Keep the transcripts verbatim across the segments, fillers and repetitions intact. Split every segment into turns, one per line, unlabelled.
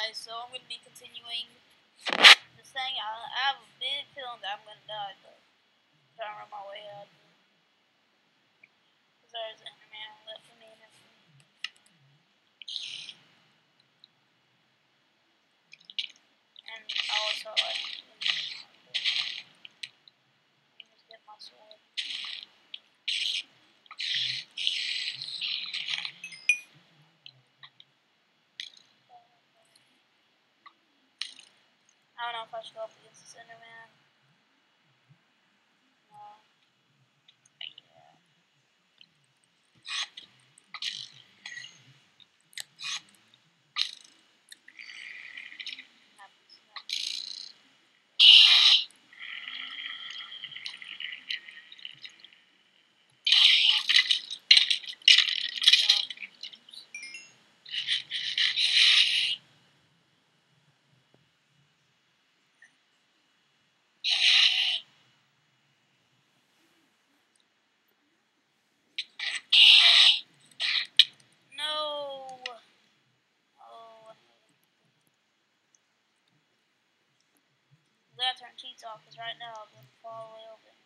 guys, so I'm gonna be continuing this thing. I, I have a big feeling that I'm gonna die, but I'm trying to run my way out. Because there's an Enderman left for me and everything. And I also like just get my sword. I don't know if I should go up against this Enderman. No. Yeah. I gotta turn cheats off because right now I'm going to fall all the way over.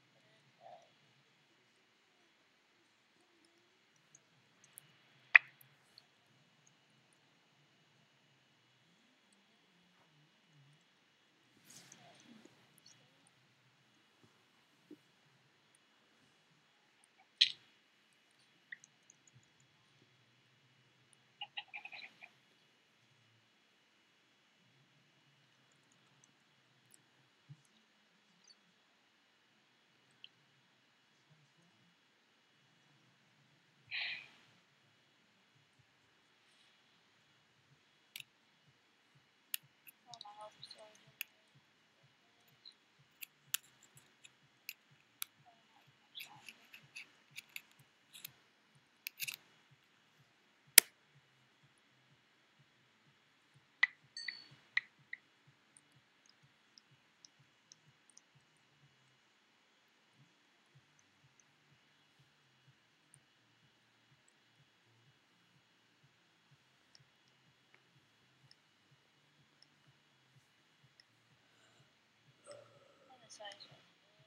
Size right there.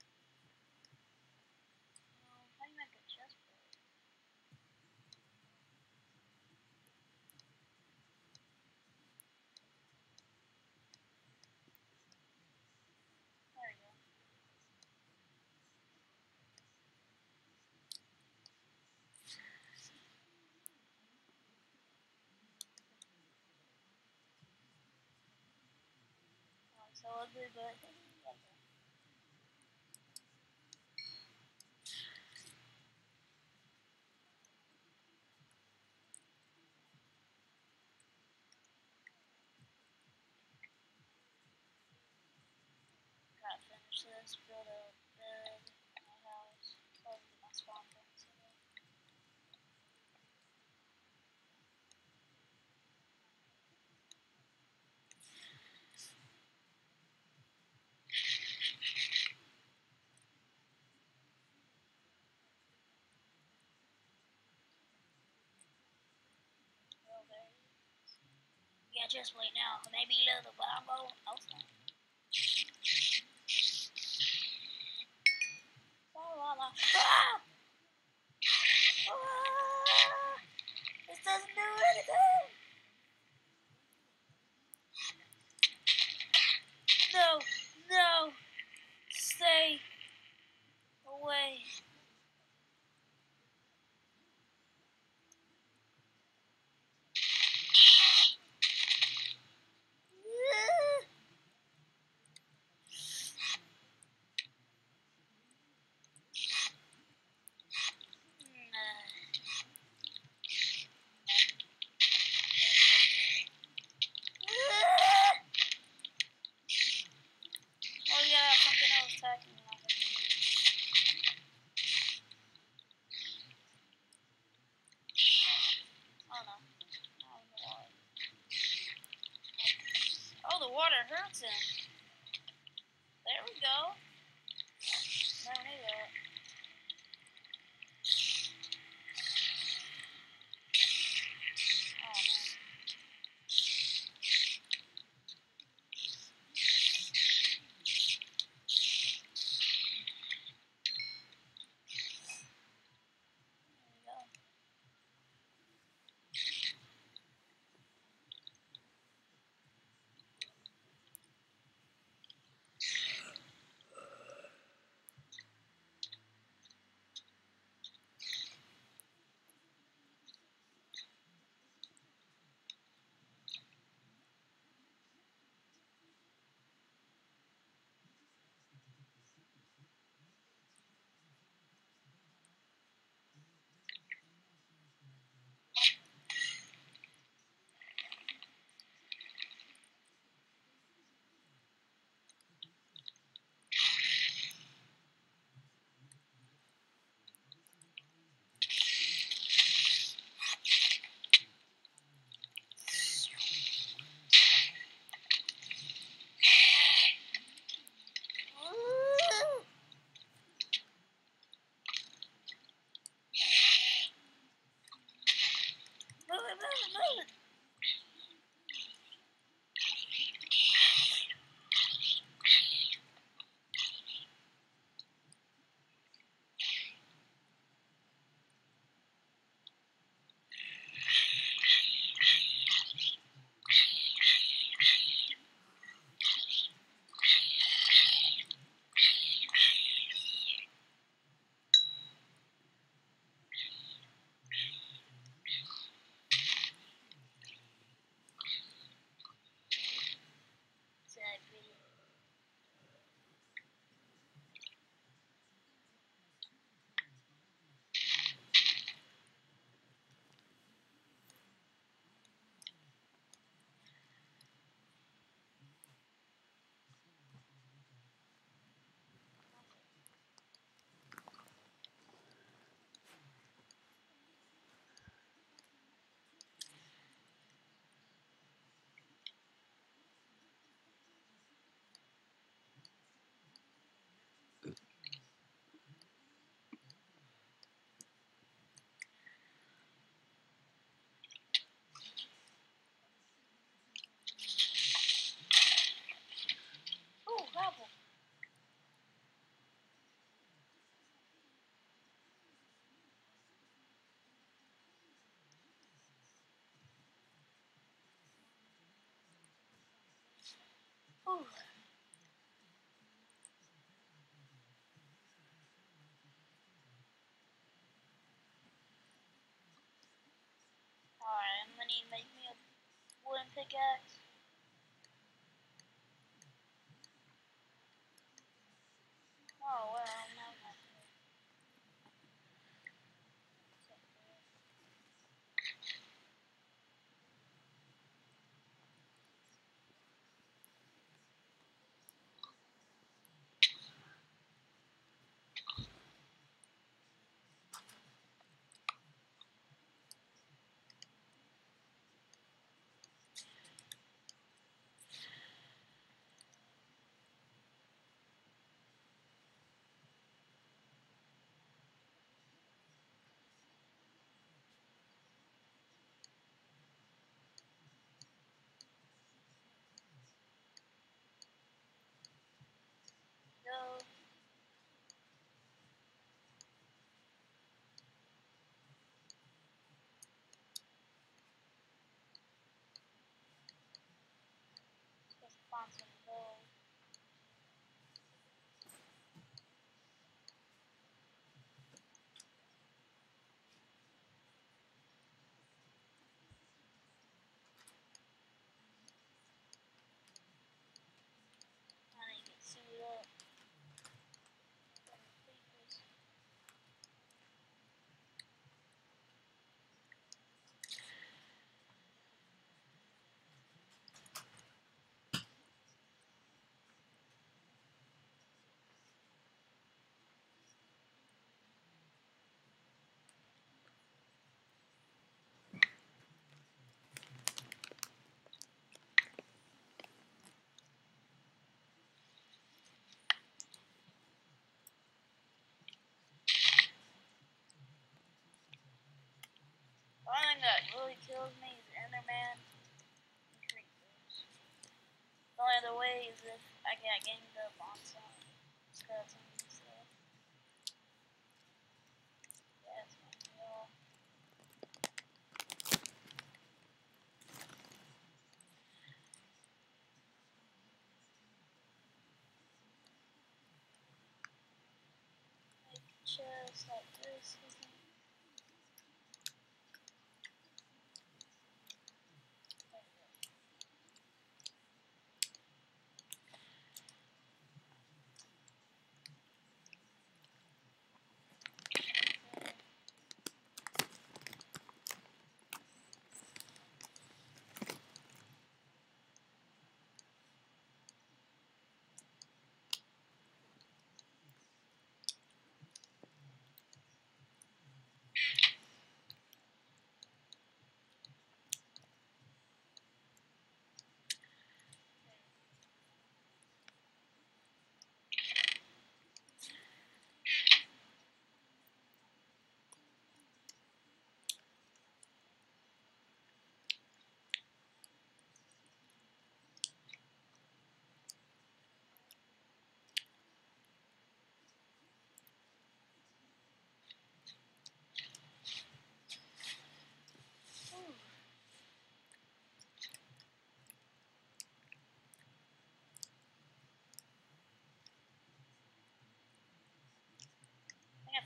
Um, how do you make a chest plate? There we go. Oh, it's so ugly, but gotta finish this, build a bed in my house, probably my spawn point. So. Well, there it is. Yeah, just wait now. Maybe a little, but I'm going outside. Ah! Ah! This doesn't do anything! No! No! Stay away. Water hurts him. There we go. Never knew that. Oh man. it, move it. Oh, gravel. Ooh. Alright, I'm gonna need to make me a wooden pickaxe. Oh, well, now I'm not. Go. Let's find some gold. I need to get suited up. The only thing that really kills me is Enderman and creepers. The only other way is if I got ganged up on some skeletons and stuff. Yeah, that's my deal. Make a chest like this.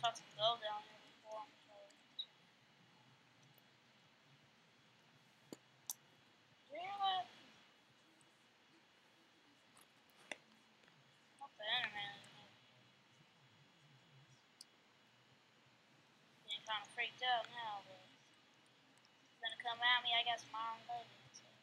I can go down here before I'm told. What? Not the internet. Getting kind of freaked out now, but it's gonna come at me. I got some iron leggings. So.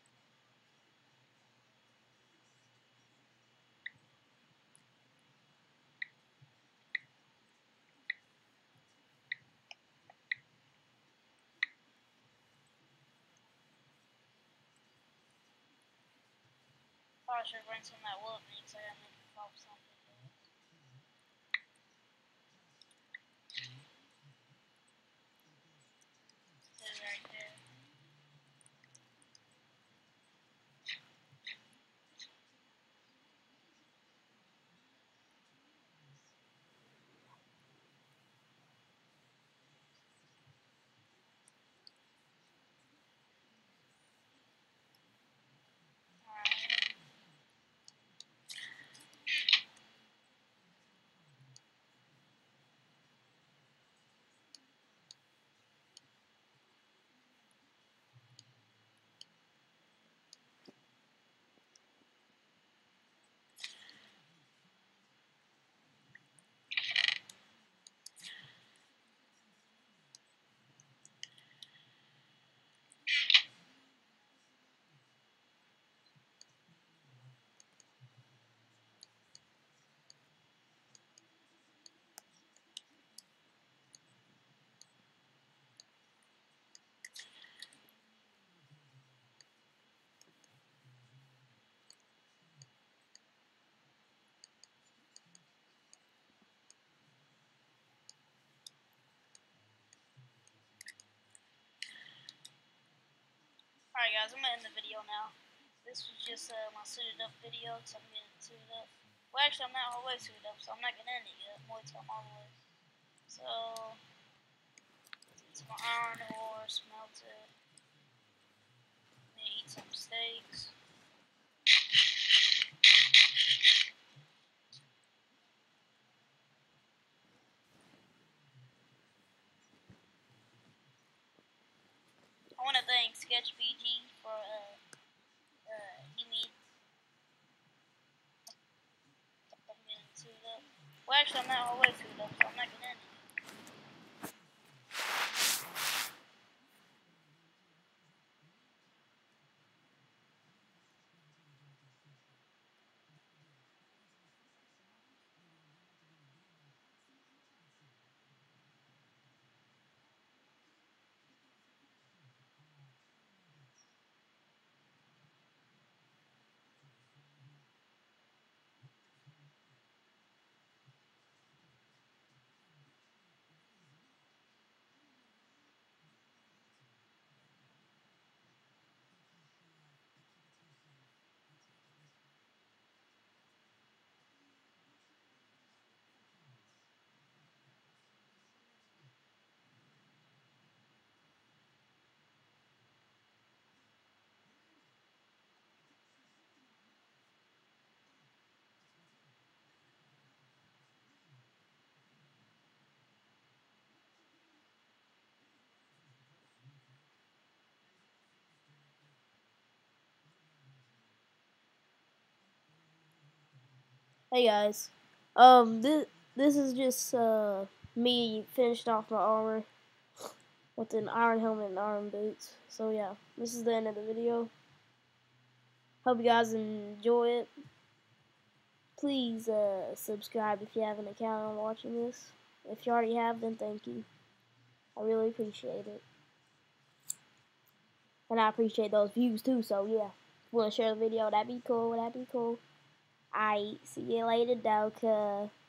Probably should bring some of that wood meat so I gotta make it pop something. It's right there. Alright guys, I'm gonna end the video now. This was just uh, my suited up video, so I'm getting suited up. Well, actually, I'm not all the way suited up, so I'm not gonna end it yet. More time all the way. So, it's my iron ore, smelt it. I'm gonna eat some steaks. I want to thank Sketch B G for uh, uh, giving me. I'm getting suited up. Well, actually, I'm not all the way suited up, so I'm not gonna end it.
Hey guys, um, this this is just uh me finished off my armor with an iron helmet and iron boots. So yeah, this is the end of the video. Hope you guys enjoy it. Please uh subscribe if you have an account on watching this. If you already have, then thank you. I really appreciate it, and I appreciate those views too. So yeah, if you want to share the video, that'd be cool. That'd be cool. Alright, see you later, Doka.